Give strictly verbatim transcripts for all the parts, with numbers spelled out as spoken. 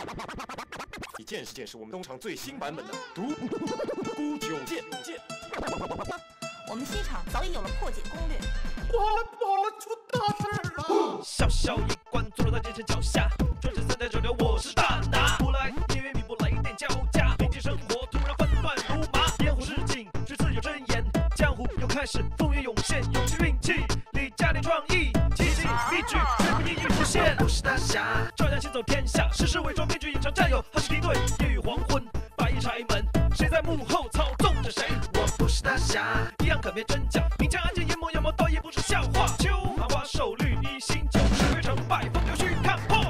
见识见识我们东厂最新版本的独孤九剑剑。 我们西厂早已有了破解攻略。 完了，不好了，出大事了！ 小小一关，坐落在剑神脚下，转身三代九流，我是大拿。不来年月弥补来电交加，临近生活突然纷乱如麻。烟火市井，却自有真言，江湖又开始风云涌现，勇气运气里加点创意，奇迹密句绝不易于实现。我是大侠，照样行走天下，世事伪装面具隐藏战友，还是敌对。夜雨黄昏，白衣柴门，谁在幕后操纵着谁？我不是大侠，一样可辨真假，明枪暗箭，眼眸阳毛，倒也不是笑话。秋麻花手绿一心九十回成败，风流须看破。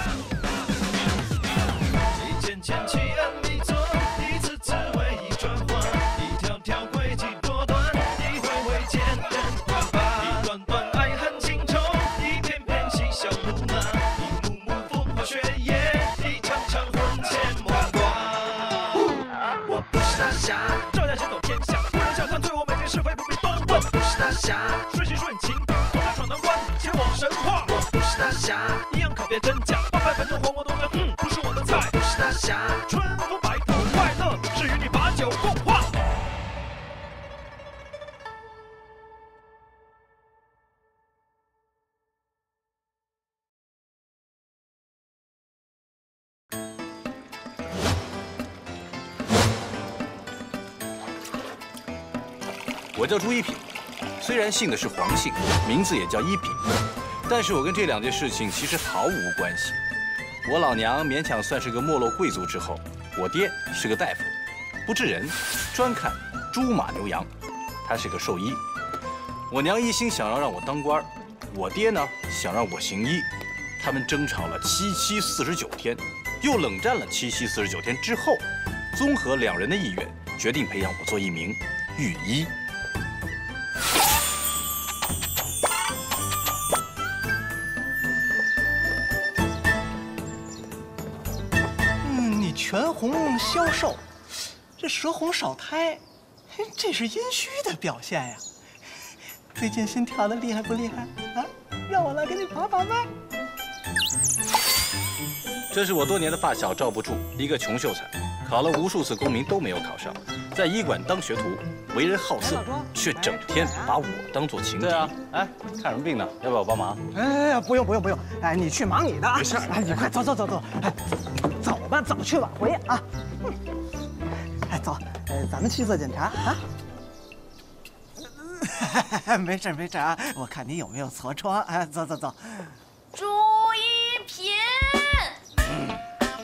一件件奇案迷踪，一次次为一转换，一条条诡计多端，一回回见人关吧。一段段爱恨情仇，一片片嬉笑怒骂，一幕幕风花雪月，一场场魂牵梦挂。我不是大侠，照样行走天下，不能小看对我每件是非不必多问。不是大侠，顺心顺情，从这闯难关，前往神话。我不是大侠，一样考辨真假，八百本都黄我都能，嗯，不是我的菜。不是大侠，春风白头快乐，是与你把酒共话。 我叫朱一品，虽然姓的是黄姓，名字也叫一品，但是我跟这两件事情其实毫无关系。我老娘勉强算是个没落贵族之后，我爹是个大夫，不治人，专看猪马牛羊。他是个兽医。我娘一心想要让我当官，我爹呢想让我行医。他们争吵了七七四十九天，又冷战了七七四十九天之后，综合两人的意愿，决定培养我做一名御医。 全红消瘦，这舌红少苔，这是阴虚的表现呀。最近心跳的厉害不厉害啊？让我来给你把把脉。 这是我多年的发小赵不住，一个穷秀才，考了无数次功名都没有考上，在医馆当学徒，为人好色，却整天把我当做情敌。对啊，哎，看什么病呢？要不要我帮忙？ 哎呀，不用不用不用，哎，你去忙你的。没事，哎，你快走走走走，哎。走吧，走去挽回啊！哎，走，呃，咱们去做检查啊。没事没事啊，我看你有没有痤疮。哎，走走走。 朱一品。嗯。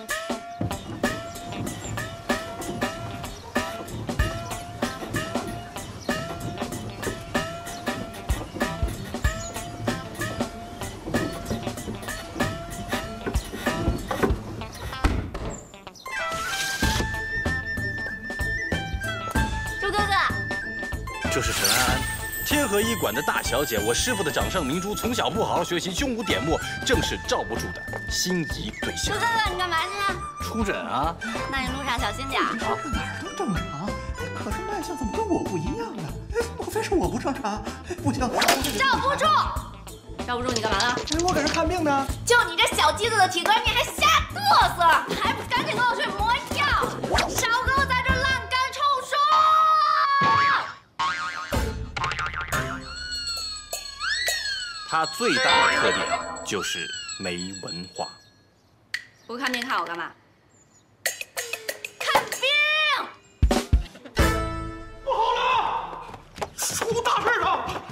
这是陈安安，天河医馆的大小姐，我师傅的掌上明珠，从小不好好学习，胸无点墨，正是罩不住的心仪对象。 朱哥哥，你干嘛去？ 出诊啊？ 那你路上小心点。 好，哪儿都正常，可是脉象怎么跟我不一样呢？莫非是我不正常？不行， 罩不住，罩不住，你干嘛呢？ 我搁这看病呢。 就你这小鸡子的体格，你还瞎嘚瑟，还不赶紧跟我去磨药？少给我在这烂干臭说！ 他最大的特点就是没文化。 不看病看我干嘛？看病！ 不好了，出大事了！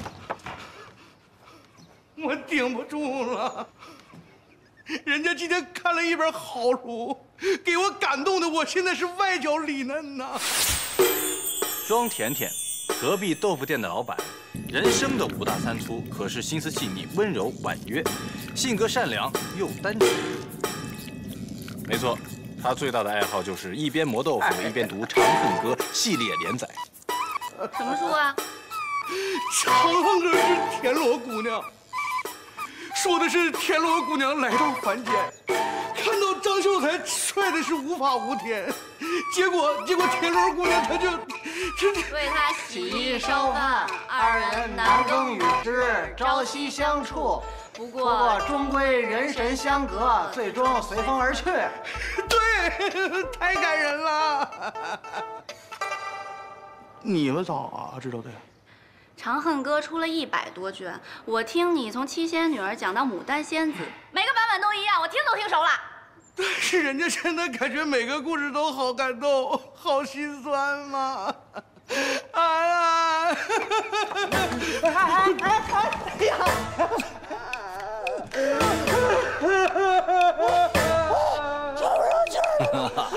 我顶不住了。人家今天看了一本好书，给我感动的，我现在是外焦里嫩呐。 庄甜甜，隔壁豆腐店的老板。人生的五大三粗，可是心思细腻、温柔婉约，性格善良又单纯。没错，他最大的爱好就是一边磨豆腐一边读《长恨歌》系列连载。 什么书啊？ 《长恨歌》是田螺姑娘，说的是田螺姑娘来到凡间，看到张秀刚才帅的是无法无天，结果结果田螺姑娘她就这为他洗衣烧饭， 二人难更与之，朝夕相处。 不不过终归人神相隔，最终随风而去。 对，太感人了。你们咋知道的？ 《长恨歌》出了一百多卷，我听你从七仙女儿讲到牡丹仙子，每个版本都一样，我听都听熟了。 但是人家现在感觉每个故事都好感动，好心酸嘛。哎呀！ 哎哎哎哎呀！抽上气儿了！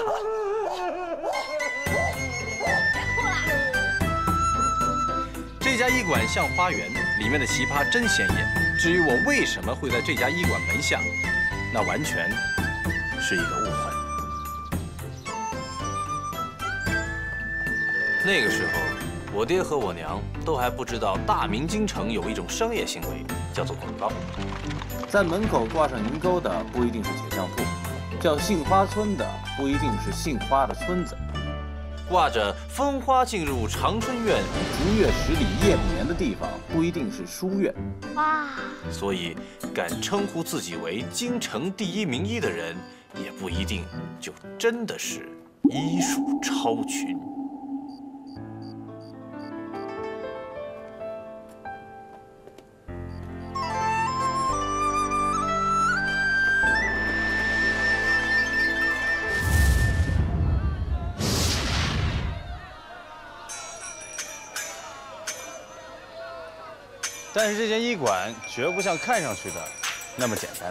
别哭了。 这家医馆像花园，里面的奇葩真显眼。至于我为什么会在这家医馆门下，那完全是一个误会。那个时候，我爹和我娘都还不知道大明京城有一种商业行为，叫做广告。 在门口挂上银钩的不一定是铁匠铺，叫杏花村的不一定是杏花的村子， 挂着“风花进入长春院， 逐月十里夜不眠”的地方不一定是书院。 哇！ 所以敢称呼自己为京城第一名医的人，也不一定就真的是医术超群。 但是这间医馆绝不像看上去的那么简单。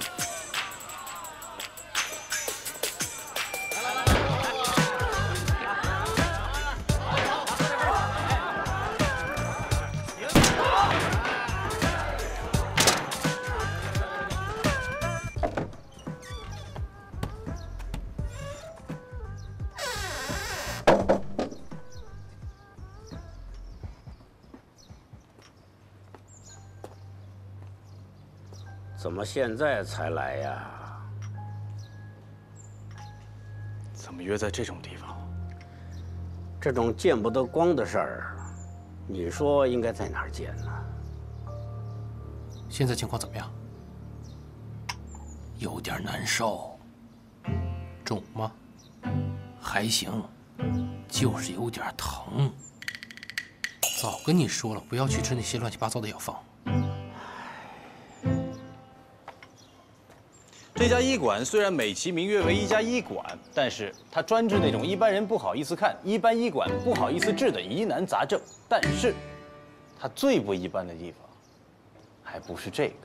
怎么现在才来呀？ 怎么约在这种地方？ 这种见不得光的事儿，你说应该在哪儿见呢？ 现在情况怎么样？有点难受。肿吗？还行，就是有点疼。早跟你说了，不要去吃那些乱七八糟的药方。 这家医馆虽然美其名曰为一家医馆，但是它专治那种一般人不好意思看、一般医馆不好意思治的疑难杂症。但是，它最不一般的地方，还不是这个。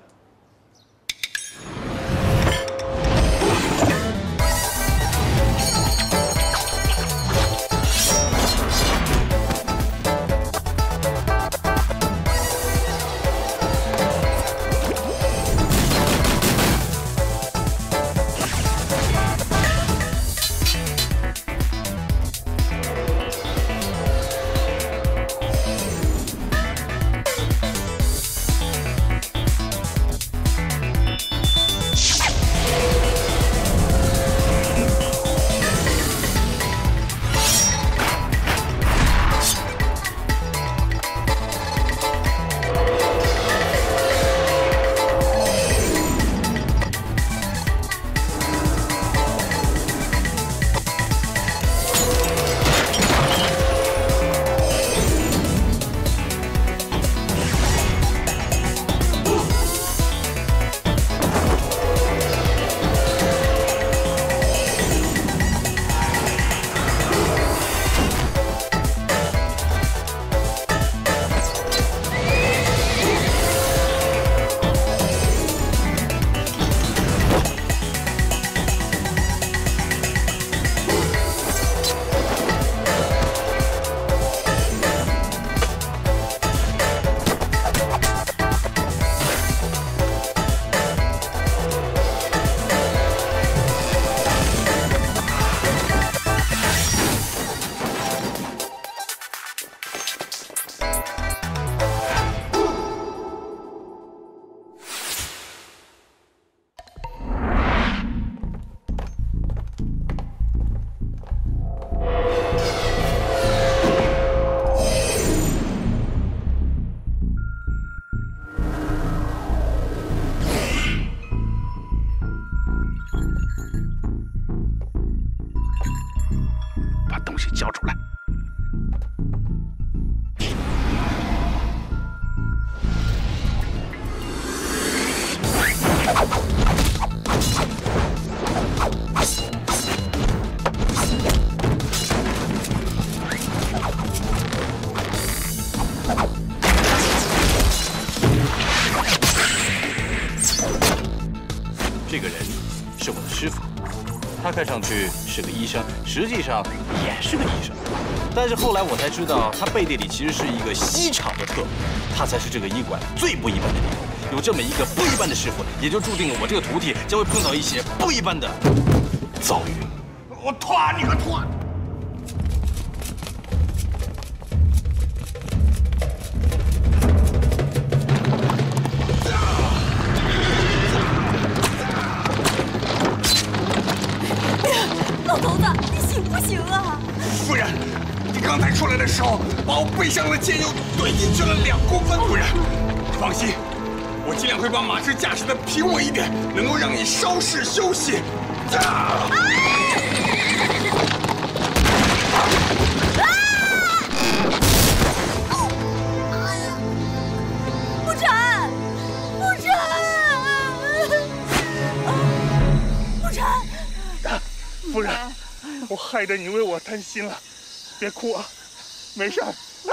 这个人是我的师傅，他看上去是个医生，实际上也是个医生。但是后来我才知道，他背地里其实是一个西厂的特务，他才是这个医馆最不一般的地方。有这么一个不一般的师傅，也就注定了我这个徒弟将会碰到一些不一般的遭遇。 我拖你个拖！ 老头子，你行不行啊？ 夫人，你刚才出来的时候，把我背上的剑又怼进去了两公分。夫人，放心，我尽量会把马车驾驶的平稳一点，能够让你稍事休息。啊！啊！ 不成，不成，不成。 夫人，我害得你为我担心了，别哭啊，没事儿。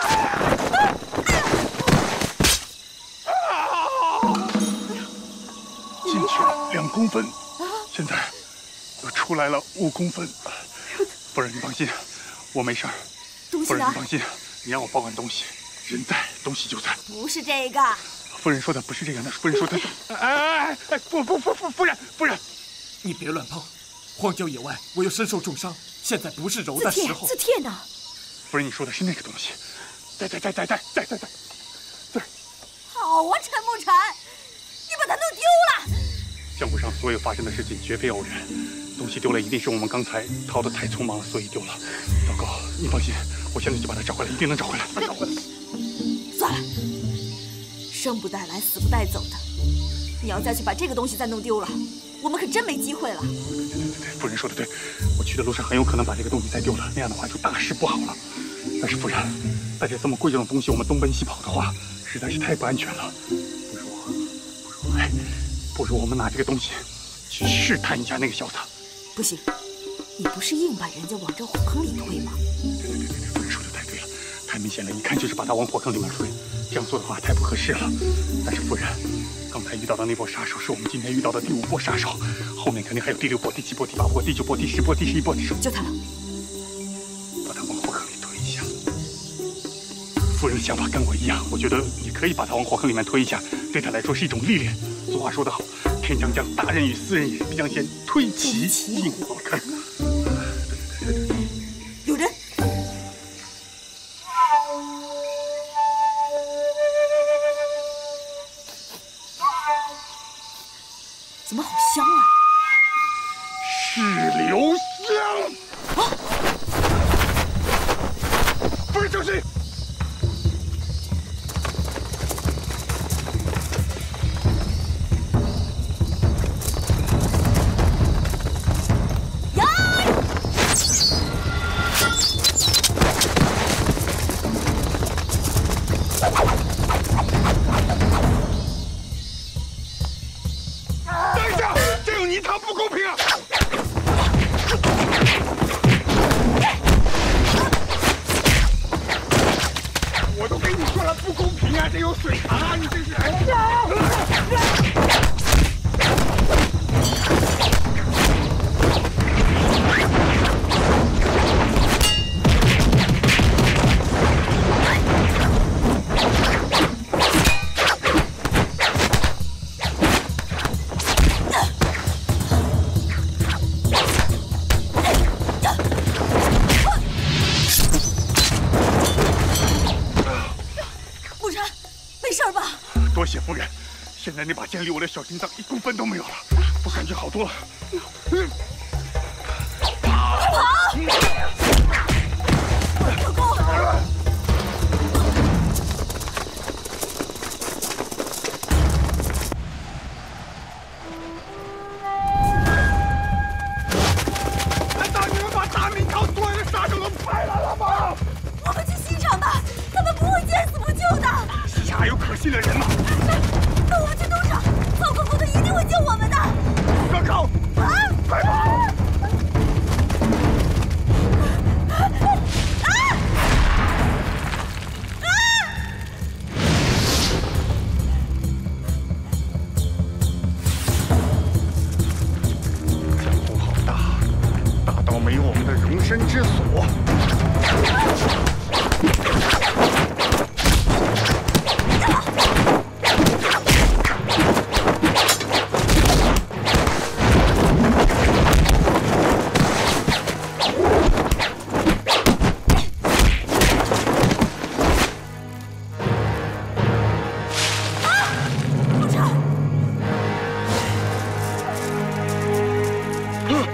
进去了两公分，现在又出来了五公分。夫人，你放心，我没事儿。夫人，你放心，你让我保管东西，人在，东西就在。 不是这个。 夫人说的不是这个，那夫人说的。哎哎哎哎，不不不不，夫人夫人， 你别乱碰。 荒郊野外，我又身受重伤，现在不是揉的时候。 字帖呢？ 夫人，你说的是那个东西，在在在在在在在在。对。 好啊，陈沐晨，你把它弄丢了。 江湖上所有发生的事情绝非偶然，东西丢了一定是我们刚才逃得太匆忙了，所以丢了。糟糕，你放心，我现在就把它找回来，一定能找回来，找回来。 算了，生不带来，死不带走的。你要再去把这个东西再弄丢了，我们可真没机会了。 夫人说的对，我去的路上很有可能把这个东西再丢了，那样的话就大事不好了。但是夫人，带着这么贵重的东西，我们东奔西跑的话，实在是太不安全了。不如，不如，哎，不如我们拿这个东西去试探一下那个小子。 不行，你不是硬把人家往这火坑里推吗？ 对对对对，夫人说的太对了，太明显了，一看就是把他往火坑里面推。这样做的话太不合适了。但是夫人。 刚才遇到的那波杀手是我们今天遇到的第五波杀手，后面肯定还有第六波、第七波、第八波、第九波、第十波、第十一波、第十。 就他了， 把他往火坑里推一下。夫人的想法跟我一样，我觉得也可以把他往火坑里面推一下，对他来说是一种历练。俗话说得好，天将降大任于斯人也，必将先推其进火坑。 有人。 怎么好香啊！ 是留香。啊！夫人小心！ 呀！ 你他不公平啊！我都跟你说了不公平啊！这有水塘啊！你这是……多谢夫人，现在那把剑离我的小心脏一公分都没有了，我感觉好多了。跑！ 老公！ 难道你们把大明朝所有的杀手都派来了吗？ 我们去西厂的，他们不会见死不救的。 西厂还有可信的人吗？ 那我们去东厂，曹公公他一定会救我们的。 可靠！啊！快跑！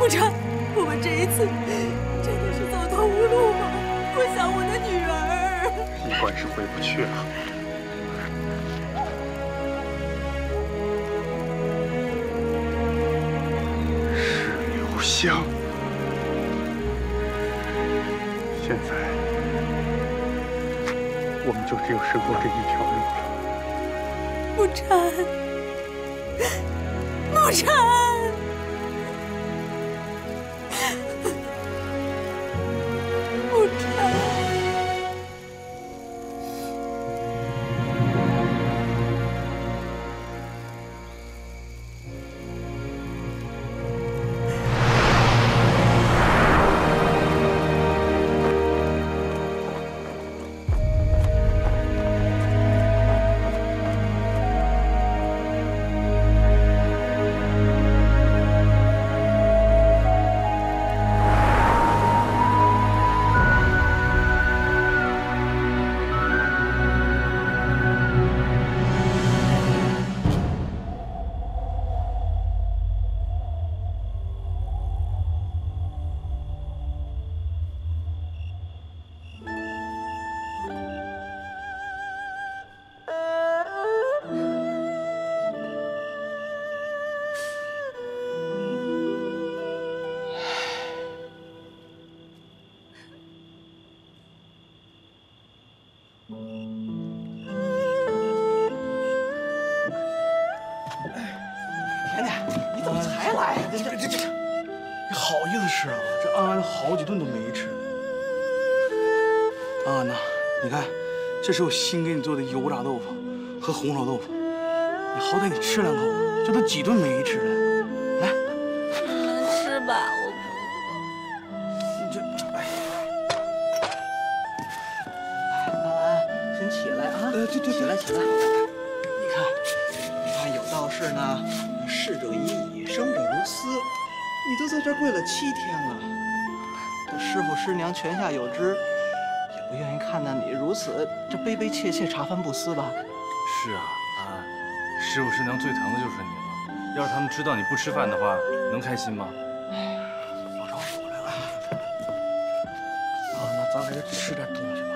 梦辰，我们这一次真的是走投无路吗？我想我的女儿。 一馆是回不去了。是刘香。现在，我们就只有生活这一条路了。 梦辰，梦辰。 甜甜，你怎么才来呀？这这这这，你好意思吃啊？这安安好几顿都没吃。安安呐，你看，这是我新给你做的油炸豆腐和红烧豆腐，你好歹你吃两口，这都几顿没吃了。来， 你们吃吧，我不饿。 你这，哎呀，安安，先起来啊！呃，对对，起来起来。你看，你看有道是呢，逝者已矣，生者如斯。你都在这儿跪了七天了，这师傅师娘泉下有知，也不愿意看到你如此这悲悲切切、茶饭不思吧？ 是啊，安安，师傅师娘最疼的就是你了。要是他们知道你不吃饭的话，能开心吗？ 老赵回来了，啊，那咱还是吃点东西吧。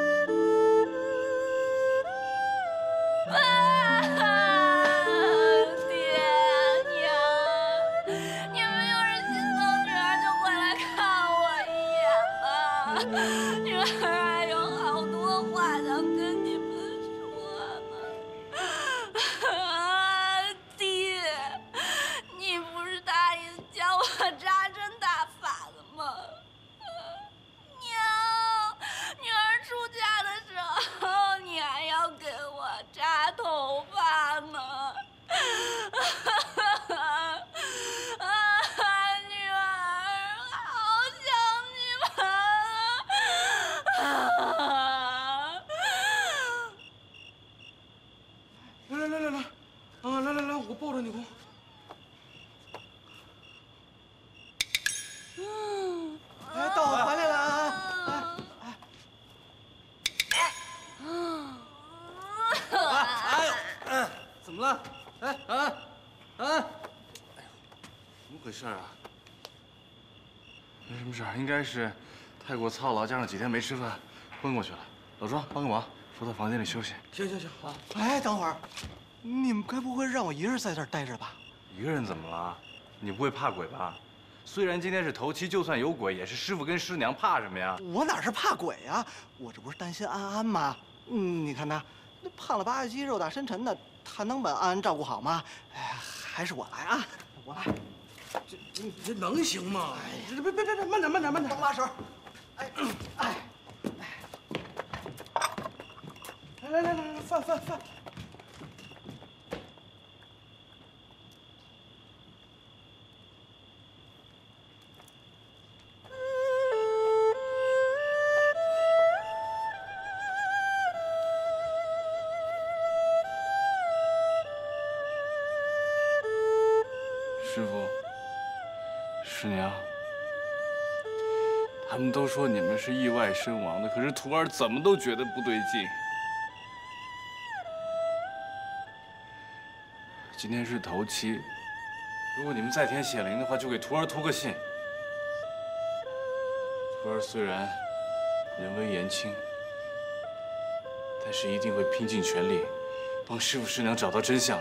女儿还有好多话想跟你们说呢。爹，你不是答应教我扎针打法的吗？娘，女儿出嫁的时候，你还要给我扎头发呢。 抱着你公。嗯，哎，到我回来了啊！哎，哎，哎呦，嗯，怎么了？哎，安安，安安，哎呦，怎么回事啊？ 没什么事儿，应该是太过操劳，加上几天没吃饭，昏过去了。老庄，帮个忙，扶到房间里休息。 行行行，好。哎，等会儿，你们该不会让我一人在这儿待着吧？ 一个人怎么了？你不会怕鬼吧？虽然今天是头七，就算有鬼，也是师傅跟师娘，怕什么呀？ 我哪是怕鬼呀？我这不是担心安安吗？嗯，你看他，那胖了吧唧、肉大身沉的，他能把安安照顾好吗？哎，还是我来啊，我来。这这这能行吗？哎呀，别别别别，慢点慢点慢点，帮把手。哎哎哎，来来来来来，饭饭饭。 师傅，师娘，他们都说你们是意外身亡的，可是徒儿怎么都觉得不对劲。今天是头七， 如果你们在天显灵的话，就给徒儿托个信。徒儿虽然人微言轻，但是一定会拼尽全力，帮师傅师娘找到真相的。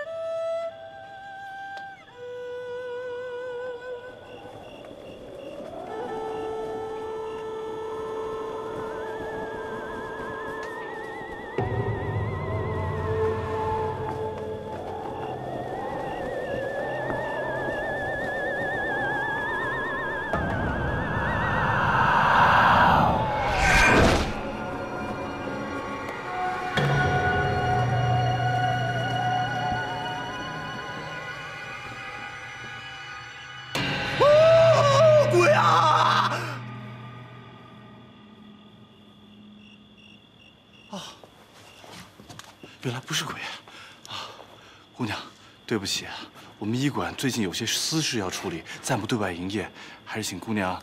原来不是鬼啊！姑娘，对不起啊，我们医馆最近有些私事要处理，暂不对外营业，还是请姑娘。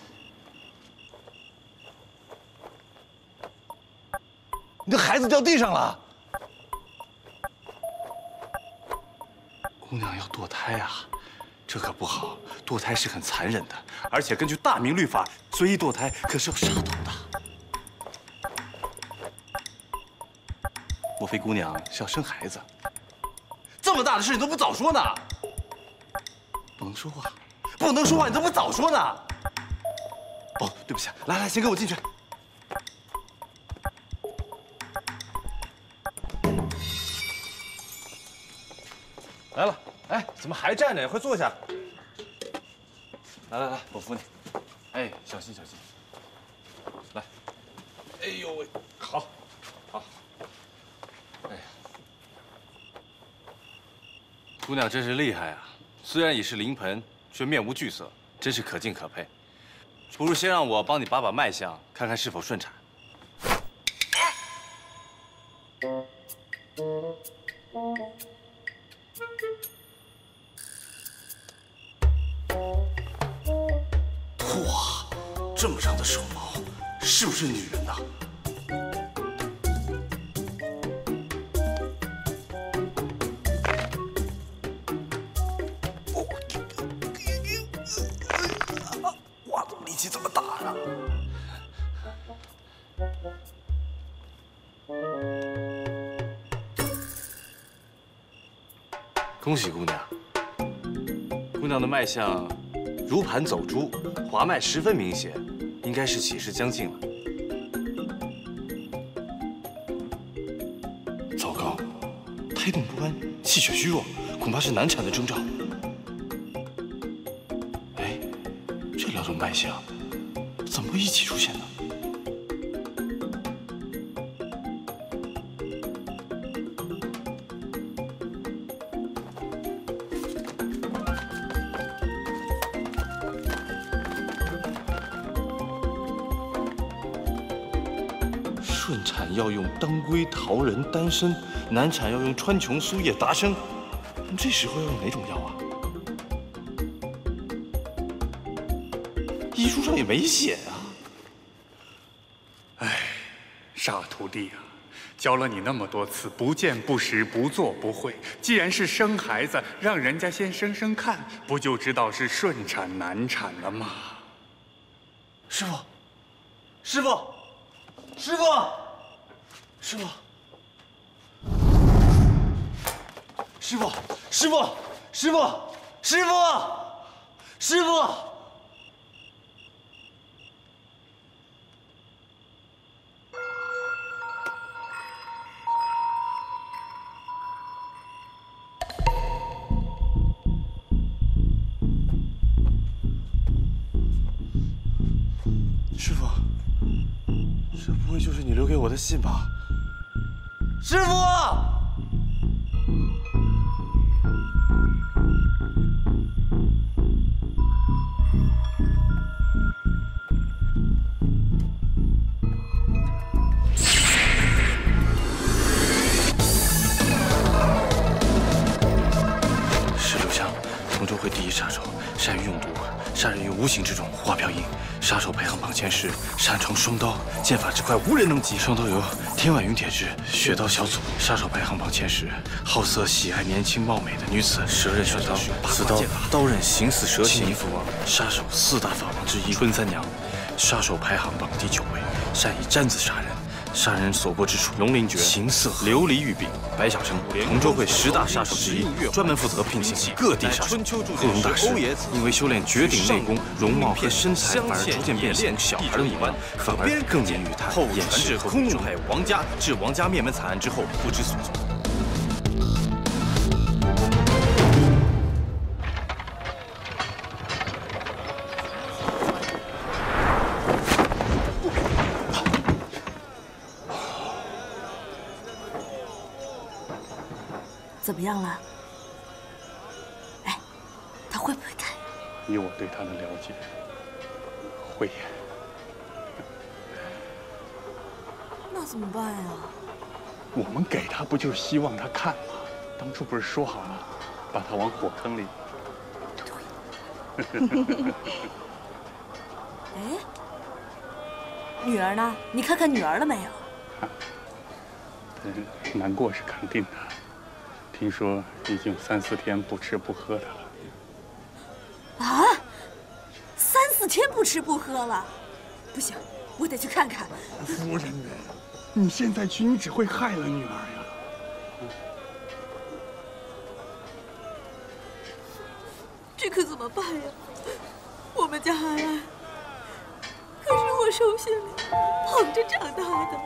你的孩子掉地上了。 姑娘要堕胎啊，这可不好，堕胎是很残忍的，而且根据大明律法，随意堕胎可是要杀头的。 莫非姑娘是要生孩子？这么大的事你都不早说呢？不能说话，不能说话，你怎么不早说呢？哦，对不起，来来，先跟我进去。来了，哎，怎么还站着？快坐下。来来来，我扶你。哎，小心小心。来。哎呦喂，好，好。 哎呀，姑娘真是厉害啊！虽然已是临盆，却面无惧色，真是可敬可佩。不如先让我帮你把把脉象，看看是否顺产。哇，这么长的手毛，是不是女人呐？ 力气这么大呀！恭喜姑娘，姑娘的脉象如盘走珠，滑脉十分明显，应该是起势将近了。糟糕，胎动不安，气血虚弱，恐怕是难产的征兆。 两种脉象怎么会一起出现呢？顺产要用当归、桃仁、丹参，难产要用川穹、苏叶、达参。这时候要用哪种药啊？ 医书上也没写啊！ 哎，傻徒弟啊，教了你那么多次，不见不识，不做不会。既然是生孩子，让人家先生生看，不就知道是顺产难产了吗？ 师傅，师傅，师傅，师傅，师傅，师傅，师傅，师傅，师傅。 师傅，这不会就是你留给我的信吧？师傅，是刘湘，同州会第一杀手，善于用毒， 杀人于无形之中，花飘逸。杀手排行榜前十，擅长双刀，剑法之快无人能及。双刀由天外云铁制，血刀小组。杀手排行榜前十，好色喜爱年轻貌美的女子。蛇刃血刀，此刀刀刃形似蛇形。尼父王，杀手四大法王之一。春三娘，杀手排行榜第九位，善以簪子杀人。 杀人所过之处，龙鳞诀、形似琉璃玉柄。白晓生，同州会十大杀手之一，专门负责聘请各地杀手。贺龙大师因为修炼绝顶内功，容貌和身材反而逐渐变成小孩的模样，反而更免于他掩饰空中害王家，致王家灭门惨案之后不知所踪。 怎么样了？哎，他会不会看？ 以我对他的了解，会。 那怎么办呀？ 我们给他不就是希望他看吗？当初不是说好了，把他往火坑里。 哎，女儿呢？你看看女儿了没有？ 嗯，难过是肯定的。 听说已经三四天不吃不喝的了。 啊，三四天不吃不喝了，不行，我得去看看。 夫人呢？你现在去，你只会害了女儿呀。 这可怎么办呀？我们家安安可是我手心里捧着长大的。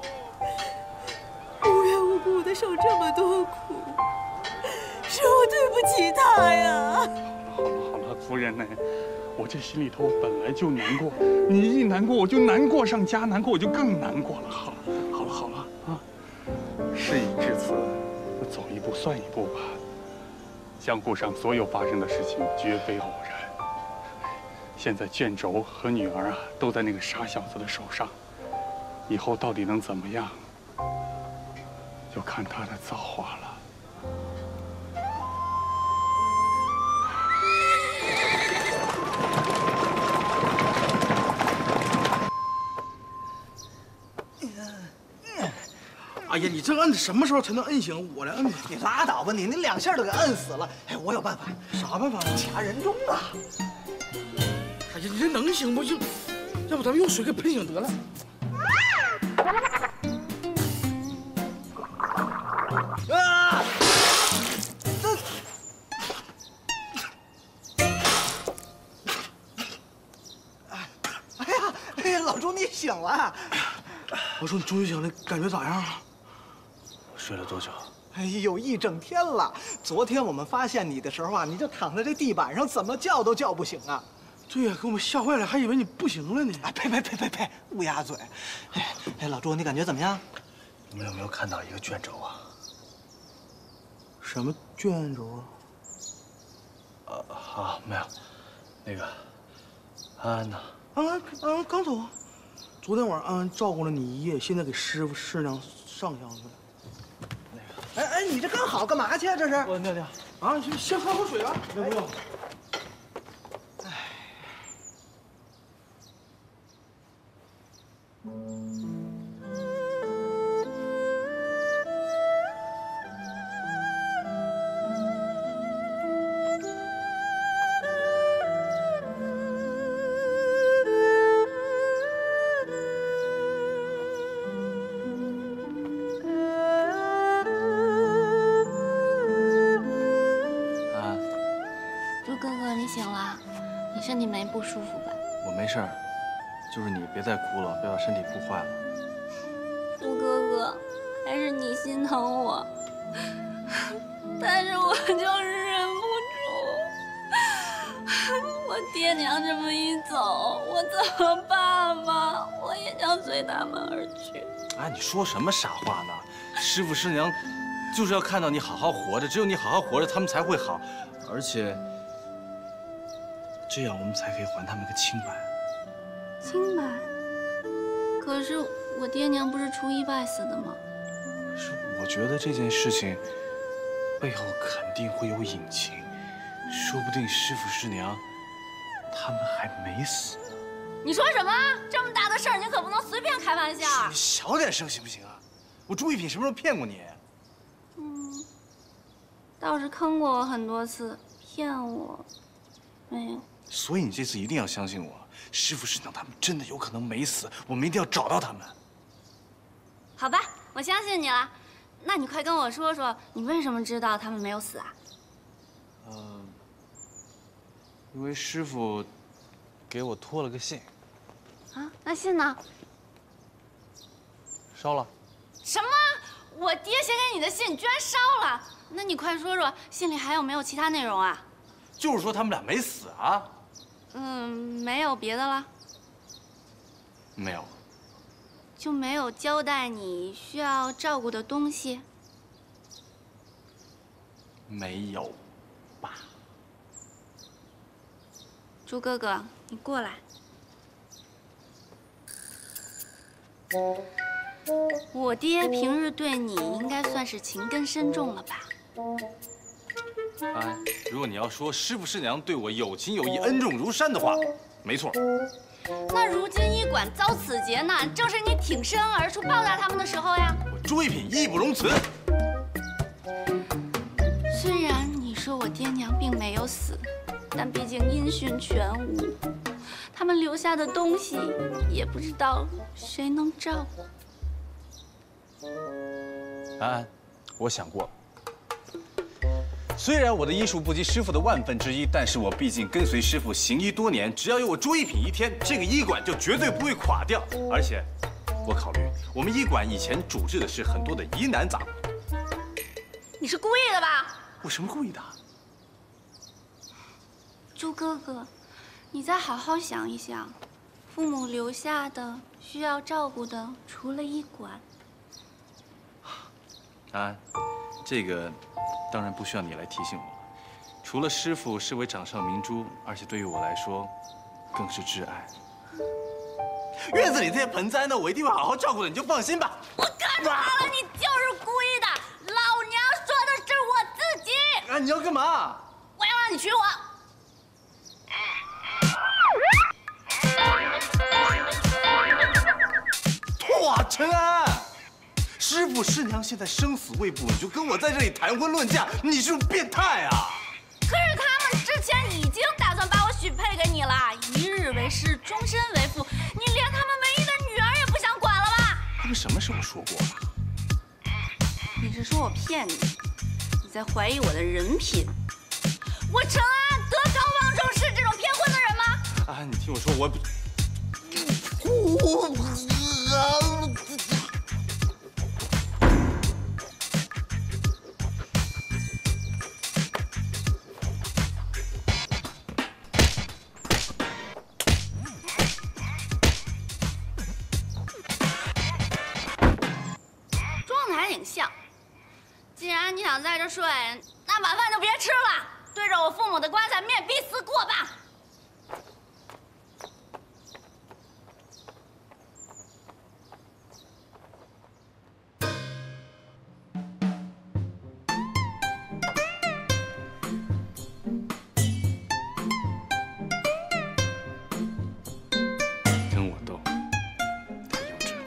无缘无故的受这么多苦，是我对不起他呀。 好了好了，夫人呢？我这心里头本来就难过，你一难过我就难过上加难过，我就更难过了。好了好了好了啊！事已至此，走一步算一步吧。江湖上所有发生的事情绝非偶然。现在卷轴和女儿啊都在那个傻小子的手上，以后到底能怎么样？ 就看他的造化了。 哎呀，你这摁什么时候才能摁醒？我来摁吧。 你拉倒吧你，你两下就给摁死了。哎，我有办法。 啥办法啊？ 掐人中啊！ 哎呀，你这能行不？就，要不咱们用水给喷醒得了。 啊！这，哎呀，哎呀，老朱你醒了！ 我说你终于醒了，感觉咋样？ 睡了多久？ 哎呦，一整天了。昨天我们发现你的时候啊，你就躺在这地板上，怎么叫都叫不醒啊。 对呀，给我们吓坏了，还以为你不行了呢。 哎，呸呸呸呸呸，乌鸦嘴！哎哎，老朱，你感觉怎么样？ 你们有没有看到一个卷轴啊？ 什么卷轴啊？ 呃，啊，没有，那个安安呢？ 安安安安刚走啊。昨天晚上安安照顾了你一夜，现在给师傅师娘上香去了。 那个，哎哎，你这刚好干嘛去啊？这是？ 我尿尿。啊，先先喝口水吧。不用不用。 哎。 身体没不舒服吧？ 我没事儿，就是你别再哭了，别把身体哭坏了。 朱哥哥，还是你心疼我，但是我就是忍不住。我爹娘这么一走，我怎么办嘛？我也想随他们而去。 哎，你说什么傻话呢？师傅师娘就是要看到你好好活着，只有你好好活着，他们才会好，而且这样我们才可以还他们个清白。 清白？可是我爹娘不是初一拜死的吗？ 是，我觉得这件事情背后肯定会有隐情，说不定师傅师娘他们还没死。 你说什么？这么大的事儿，你可不能随便开玩笑。 你小点声行不行啊？我朱一品什么时候骗过你？ 嗯，倒是坑过我很多次，骗我没有。 所以你这次一定要相信我，师傅师娘他们真的有可能没死，我们一定要找到他们。 好吧，我相信你了。那你快跟我说说，你为什么知道他们没有死啊？ 嗯，因为师傅给我托了个信。 啊，那信呢？ 烧了。 什么？我爹写给你的信居然烧了？那你快说说，信里还有没有其他内容啊？ 就是说他们俩没死啊。 嗯，没有别的了。 没有。 就没有交代你需要照顾的东西？ 没有吧？ 朱哥哥，你过来。我爹平日对你应该算是情根深重了吧？ 哎，如果你要说师傅师娘对我有情有义、恩重如山的话，没错。 那如今医馆遭此劫难，正是你挺身而出报答他们的时候呀！ 我朱一品义不容辞。 虽然你说我爹娘并没有死，但毕竟音讯全无，他们留下的东西也不知道谁能照顾。 安安，我想过了。虽然我的医术不及师傅的万分之一，但是我毕竟跟随师傅行医多年，只要有我朱一品一天，这个医馆就绝对不会垮掉。而且，我考虑我们医馆以前主治的是很多的疑难杂症。 你是故意的吧？ 我什么故意的？ 朱哥哥，你再好好想一想，父母留下的需要照顾的，除了医馆。 安安，这个。当然不需要你来提醒我，除了师傅视为掌上明珠，而且对于我来说，更是挚爱。院子里这些盆栽呢，我一定会好好照顾的，你就放心吧。 我看出来了，你就是故意的。老娘说的是我自己。 啊，你要干嘛？ 我要让你娶我。 哇，陈安！师傅师娘现在生死未卜，你就跟我在这里谈婚论嫁，你是不是变态啊？ 可是他们之前已经打算把我许配给你了，一日为师，终身为父，你连他们唯一的女儿也不想管了吧？ 他们什么时候说过了？ 你是说我骗你？你在怀疑我的人品？我陈安德高望重是这种骗婚的人吗？ 啊，你听我说，我我。 挺像。既然你想在这睡，那晚饭就别吃了，对着我父母的棺材面壁思过吧。 跟我斗，太幼稚了。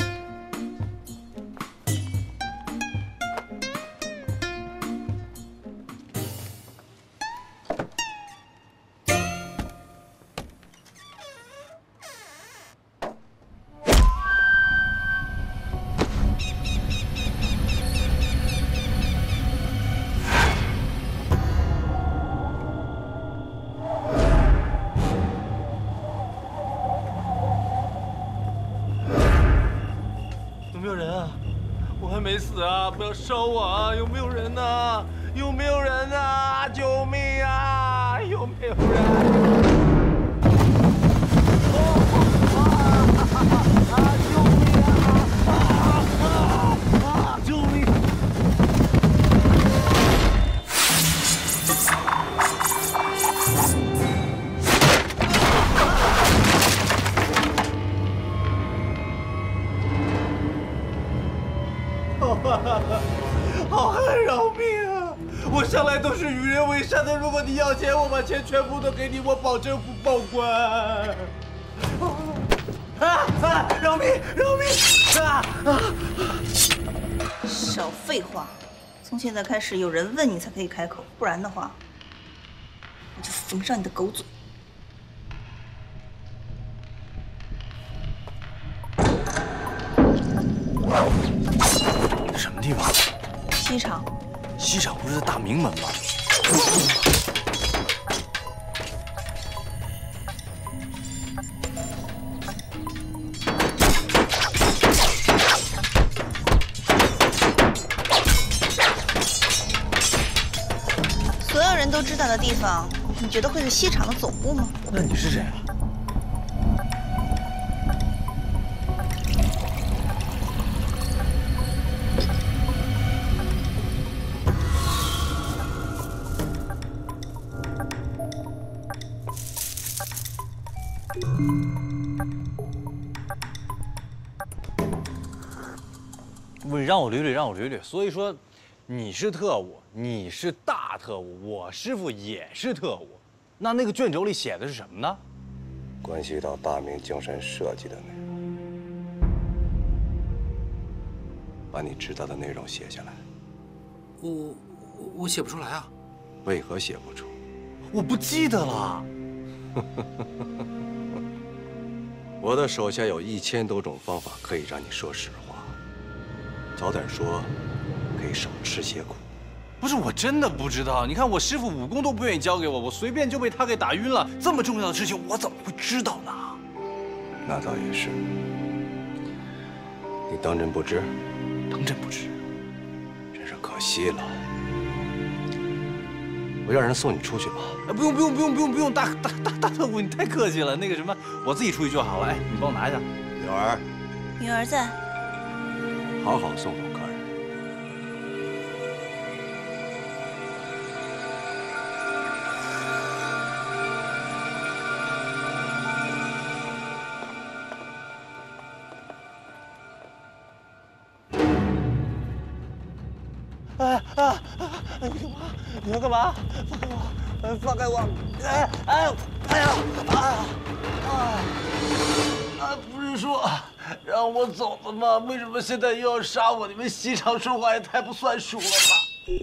没死啊！不要烧我啊！有没有人呐？有没有人呐？救命啊！有没有人？啊！救命啊！啊！救命！好汉饶命啊！我向来都是与人人为善的。如果你要钱，我把钱全部都给你，我保证不报官。啊啊！饶命！饶命！啊啊！ 少废话！从现在开始，有人问你才可以开口，不然的话，我就缝上你的狗嘴。 什么地方？ 西厂。 西厂不是在大明门吗？ 所有人都知道的地方，你觉得会是西厂的总部吗？ 那你是谁啊？ 不是让我捋捋，让我捋捋。所以说，你是特务，你是大特务，我师傅也是特务。那那个卷轴里写的是什么呢？ 关系到大明精神设计的内容，把你知道的内容写下来。 我我我写不出来啊。 为何写不出？ 我不记得了。 我的手下有一千多种方法可以让你说实话。早点说，可以少吃些苦。 不是，我真的不知道。你看，我师傅武功都不愿意教给我，我随便就被他给打晕了。这么重要的事情，我怎么会知道呢？ 那倒也是。你当真不知？ 当真不知， 真是可惜了。我让人送你出去吧。 哎，不用不用不用不用不用，大大大大特务，你太客气了。那个什么，我自己出去就好了。哎，你帮我拿一下。 女儿， 女儿在。 好好送走客人。 哎啊！你干嘛？你要干嘛？放开我！放开我！哎哎哎呀！啊啊！啊！不是说让我走了吗？为什么现在又要杀我？你们西厂说话也太不算数了吧！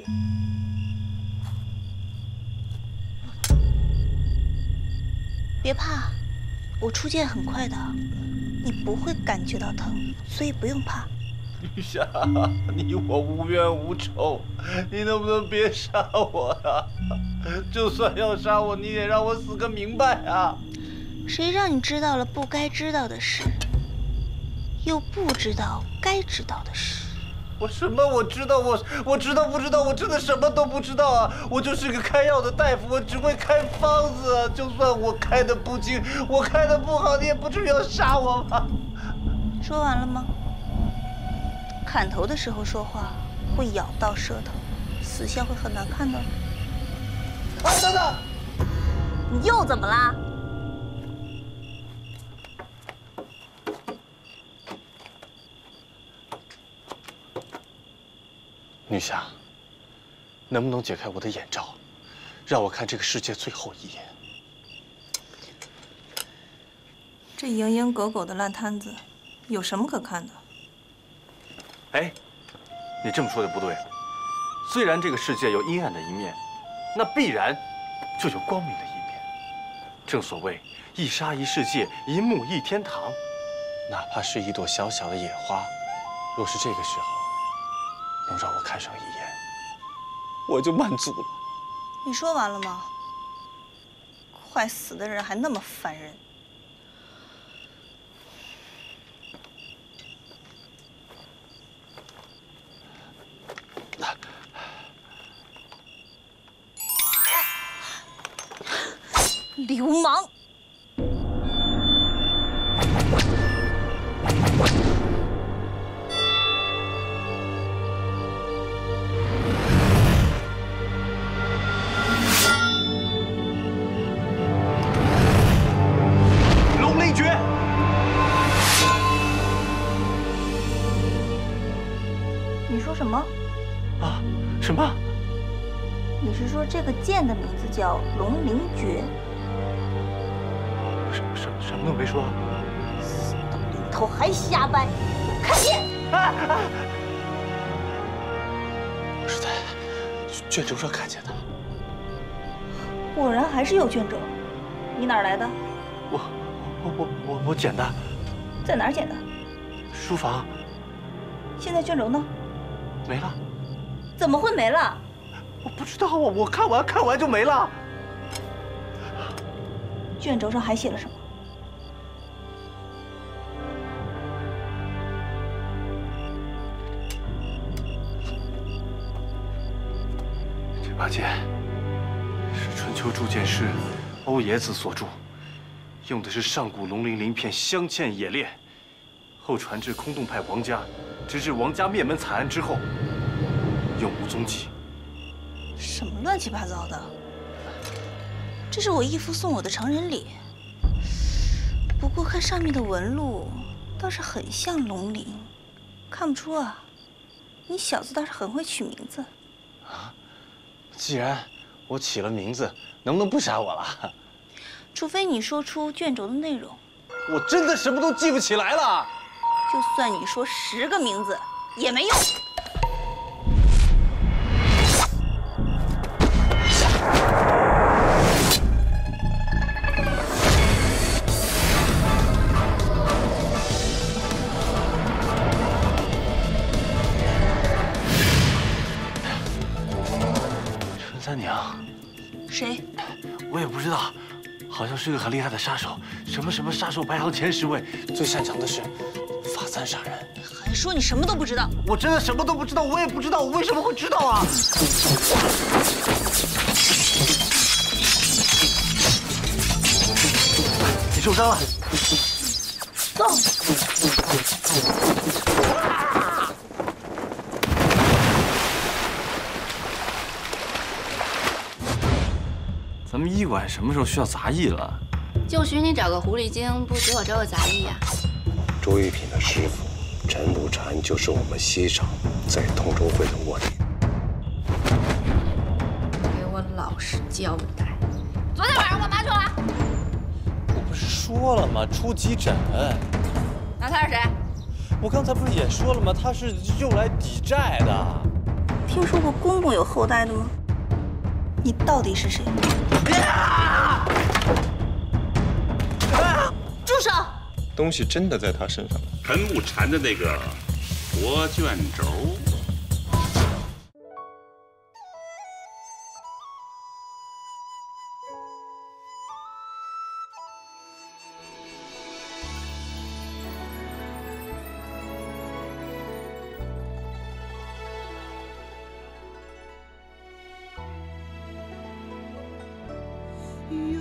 别怕，我出剑很快的，你不会感觉到疼，所以不用怕。 雨霞，你我无冤无仇，你能不能别杀我呀？就算要杀我，你也让我死个明白啊！ 谁让你知道了不该知道的事，又不知道该知道的事？ 我什么我知道？我我知道不知道？我真的什么都不知道啊！我就是个开药的大夫，我只会开方子。就算我开的不精，我开的不好，你也不至于要杀我吧？ 说完了吗？砍头的时候说话会咬到舌头，死相会很难看的。 啊，等等！ 你又怎么啦？ 女侠，能不能解开我的眼罩，让我看这个世界最后一眼？ 这蝇营狗苟的烂摊子，有什么可看的？ 哎，你这么说的不对。虽然这个世界有阴暗的一面，那必然就有光明的一面。正所谓一沙一世界，一木一天堂。 哪怕是一朵小小的野花，若是这个时候能让我看上一眼，我就满足了。 你说完了吗？快死的人还那么烦人。流氓！ 龙灵诀。 你说什么？ 啊？什么？ 你是说这这个剑的名字叫龙灵诀。 什什什么都没说。 死到临头还瞎掰，看剑！ 啊啊！我是在卷轴上看见的。 果然还是有卷轴，你哪儿来的？ 我我我我我捡的。 在哪儿捡的？ 书房。 现在卷轴呢？ 没了。 怎么会没了？ 我不知道啊，我看完看完就没了。 卷轴上还写了什么？ 这把剑是春秋铸剑师欧冶子所铸，用的是上古龙鳞鳞片镶嵌冶炼，后传至空洞派王家，直至王家灭门惨案之后，永无踪迹。 什么乱七八糟的！这是我义父送我的成人礼，不过看上面的纹路，倒是很像龙鳞，看不出啊。你小子倒是很会取名字。 啊，既然我起了名字，能不能不杀我了？ 除非你说出卷轴的内容。 我真的什么都记不起来了。 就算你说十个名字也没用。 春三娘。 谁？ 我也不知道，好像是个很厉害的杀手，什么什么杀手排行前十位，最擅长的是法簪杀人。 还说你什么都不知道？ 我真的什么都不知道，我也不知道我为什么会知道啊！你受伤了， 走。 咱们医馆什么时候需要杂役了？ 就许你找个狐狸精，不许我找我杂役呀。 朱玉品的师傅陈不禅就是我们西厂在通州会的卧底。 给我老实交代。昨天晚上干嘛去了？ 我不是说了吗？出急诊。 那他是谁？ 我刚才不是也说了吗？他是用来抵债的。 听说过公公有后代的吗？你到底是谁？ 啊啊、住手！ 东西真的在他身上。 陈不禅的那个活卷轴。 有